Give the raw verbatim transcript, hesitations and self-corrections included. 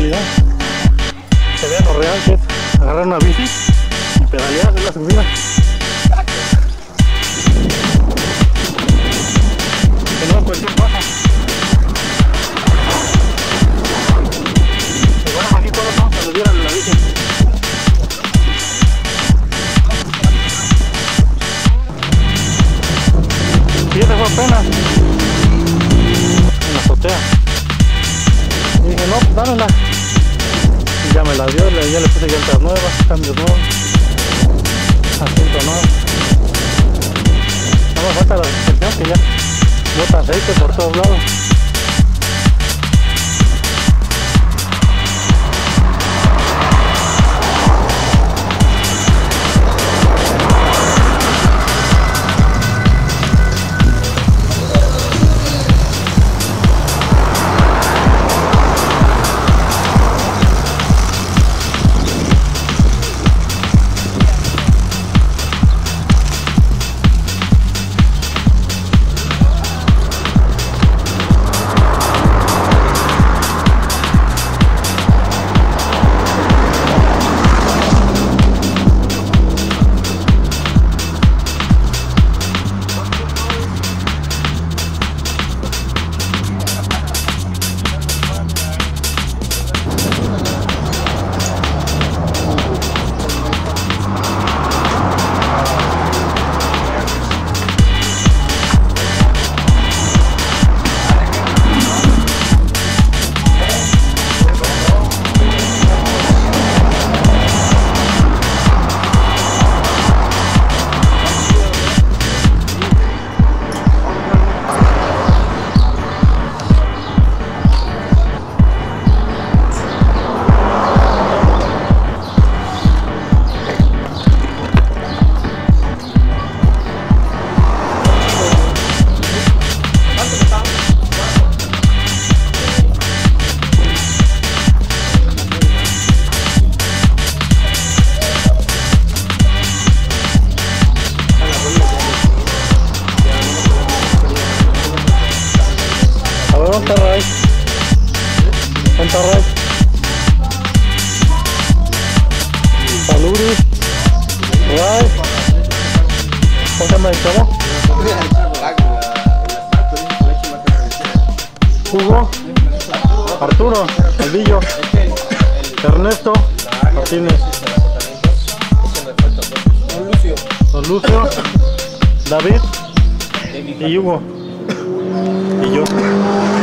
realidad. Se vea lo real que es agarrar una bici y pedalear en la subida. Que no cualquier cosa. Y bueno, aquí todos vamos a subir a la bici. Y ese fue apenas en la azotea. Y dije, no, pues dámela. Y ya me la dio, ya le puse llantas nuevas, cambios nuevos, asiento nuevo. No me falta la suspensión que ya bota aceite por todos lados. Ponta right. Ponta right. Saludos. Right. ¿Cómo se llama el chavo? Hugo. Arturo. Alvillo. Ernesto. Martínez. Don Lucio. Don Lucio. David. Y Hugo. Y yo.